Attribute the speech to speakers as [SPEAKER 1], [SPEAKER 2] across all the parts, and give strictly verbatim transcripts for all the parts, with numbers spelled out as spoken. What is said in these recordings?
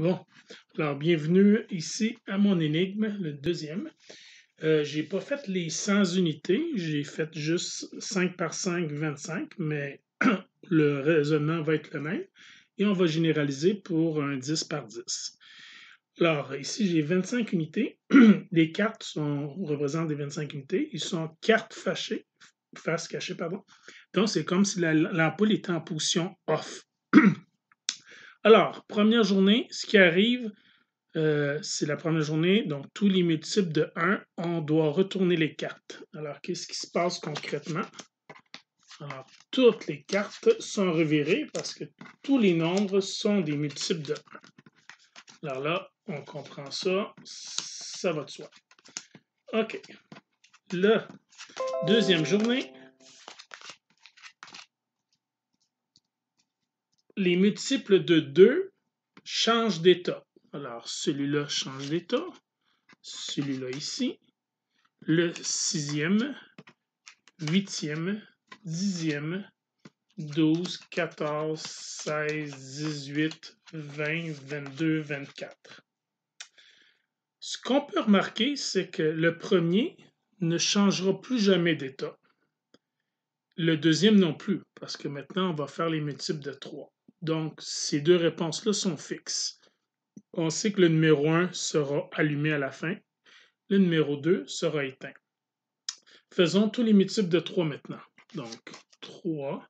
[SPEAKER 1] Bon, alors bienvenue ici à mon énigme, le deuxième. Euh, j'ai pas fait les cent unités, j'ai fait juste cinq par cinq, vingt-cinq, mais le raisonnement va être le même et on va généraliser pour un dix par dix. Alors, ici, j'ai vingt-cinq unités. Les cartes sont, représentent des vingt-cinq unités. Ils sont cartes fâchées, face cachée, pardon. Donc, c'est comme si l'ampoule était en position off. Alors, première journée, ce qui arrive, euh, c'est la première journée, donc tous les multiples de un, on doit retourner les cartes. Alors, qu'est-ce qui se passe concrètement? Alors, toutes les cartes sont revirées parce que tous les nombres sont des multiples de un. Alors là, on comprend ça, ça va de soi. OK. La deuxième journée, les multiples de deux changent d'état. Alors, celui-là change d'état, celui-là ici, le sixième, huitième, dixième, douze, quatorze, seize, dix-huit, vingt, vingt-deux, vingt-quatre. Ce qu'on peut remarquer, c'est que le premier ne changera plus jamais d'état. Le deuxième non plus, parce que maintenant, on va faire les multiples de trois. Donc, ces deux réponses-là sont fixes. On sait que le numéro un sera allumé à la fin. Le numéro deux sera éteint. Faisons tous les multiples de trois maintenant. Donc, trois,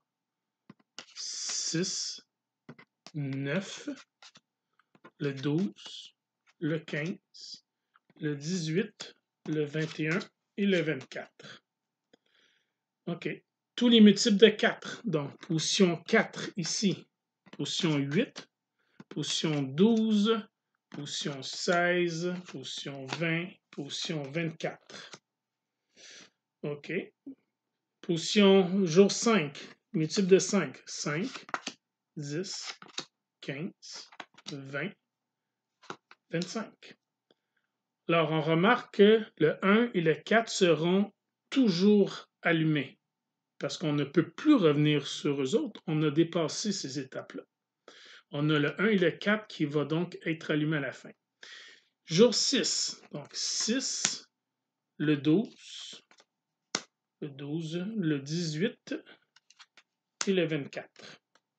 [SPEAKER 1] six, neuf, le douze, le quinze, le dix-huit, le vingt et un et le vingt-quatre. OK. Tous les multiples de quatre. Donc, position quatre ici, position huit, position douze, position seize, position vingt, position vingt-quatre. OK. Position jour cinq, multiple de cinq, cinq, dix, quinze, vingt, vingt-cinq. Alors, on remarque que le un et le quatre seront toujours allumés parce qu'on ne peut plus revenir sur eux autres. On a dépassé ces étapes-là. On a le un et le quatre qui va donc être allumé à la fin. Jour six, donc six, le douze, le douze, le dix-huit et le vingt-quatre.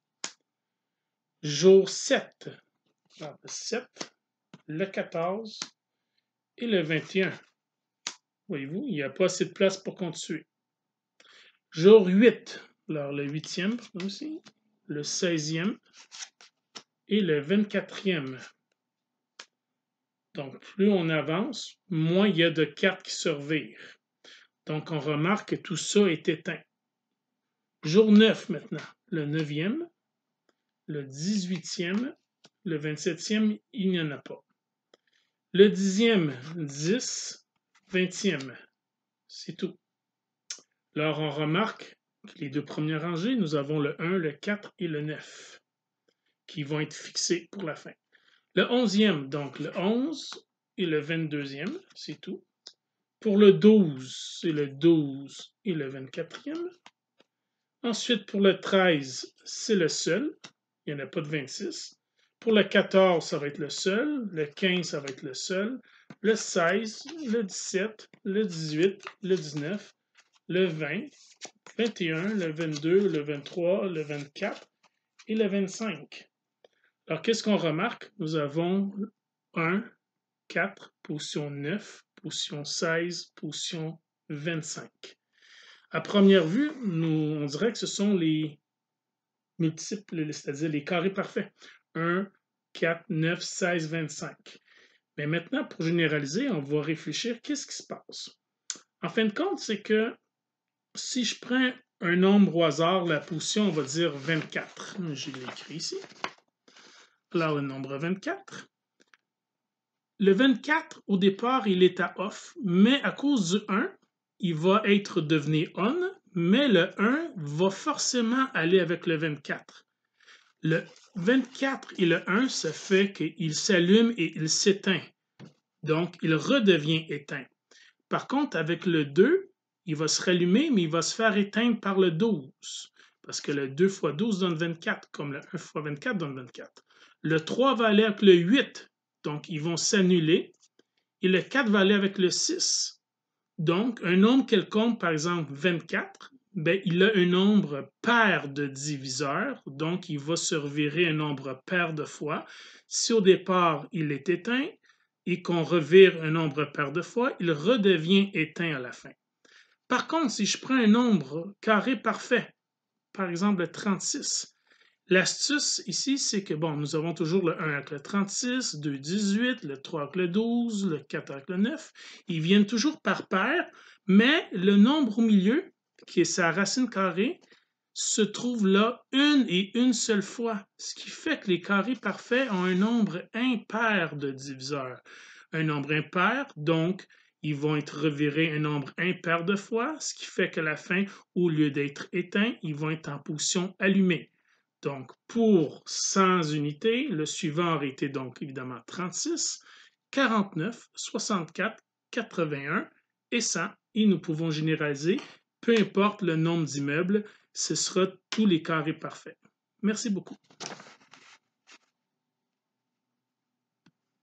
[SPEAKER 1] Jour sept, le sept, le quatorze et le vingt et un. Voyez-vous, il n'y a pas assez de place pour continuer. Jour huit, alors le huitième aussi, le seizième et le vingt-quatrième. Donc, plus on avance, moins il y a de cartes qui se revirent. Donc, on remarque que tout ça est éteint. Jour neuf maintenant, le neuvième, le dix-huitième, le vingt-septième, il n'y en a pas. Le dixième, dix, vingtième, c'est tout. Alors, on remarque que les deux premières rangées, nous avons le un, le quatre et le neuf qui vont être fixés pour la fin. Le onzième, donc le onze et le vingt-deuxième, c'est tout. Pour le douze, c'est le douze et le vingt-quatrième. Ensuite, pour le treize, c'est le seul. Il n'y en a pas de vingt-six. Pour le quatorze, ça va être le seul. Le quinze, ça va être le seul. Le seize, le dix-sept, le dix-huit, le dix-neuf, le vingt, vingt et un, le vingt-deux, le vingt-trois, le vingt-quatre et le vingt-cinq. Alors, qu'est-ce qu'on remarque? Nous avons un, quatre, position neuf, position seize, position vingt-cinq. À première vue, nous, on dirait que ce sont les multiples, c'est-à-dire les carrés parfaits. un, quatre, neuf, seize, vingt-cinq. Mais maintenant, pour généraliser, on va réfléchir qu'est-ce qui se passe. En fin de compte, c'est que si je prends un nombre au hasard, la position, on va dire vingt-quatre. Je l'ai écrit ici. Alors, le nombre vingt-quatre. Le vingt-quatre, au départ, il est à off, mais à cause du un, il va être devenu on, mais le un va forcément aller avec le vingt-quatre. Le vingt-quatre et le un, ça fait qu'il s'allume et il s'éteint. Donc, il redevient éteint. Par contre, avec le deux, il va se rallumer, mais il va se faire éteindre par le douze. parce que le deux fois douze donne vingt-quatre, comme le un fois vingt-quatre donne vingt-quatre. Le trois va aller avec le huit, donc ils vont s'annuler. Et le quatre va aller avec le six. Donc, un nombre quelconque, par exemple vingt-quatre, ben, il a un nombre pair de diviseurs, donc il va se revirer un nombre pair de fois. Si au départ il est éteint et qu'on revire un nombre pair de fois, il redevient éteint à la fin. Par contre, si je prends un nombre carré parfait, par exemple le trente-six, l'astuce ici, c'est que, bon, nous avons toujours le un avec le trente-six, deux, dix-huit, le trois avec le douze, le quatre avec le neuf. Ils viennent toujours par paire, mais le nombre au milieu, qui est sa racine carrée, se trouve là une et une seule fois, ce qui fait que les carrés parfaits ont un nombre impair de diviseurs. Un nombre impair, donc, ils vont être revirés un nombre impair de fois, ce qui fait qu'à la fin, au lieu d'être éteints, ils vont être en position allumée. Donc, pour cent unités, le suivant aurait été donc évidemment trente-six, quarante-neuf, soixante-quatre, quatre-vingt-un et cent. Et nous pouvons généraliser, peu importe le nombre d'immeubles, ce sera tous les carrés parfaits. Merci beaucoup.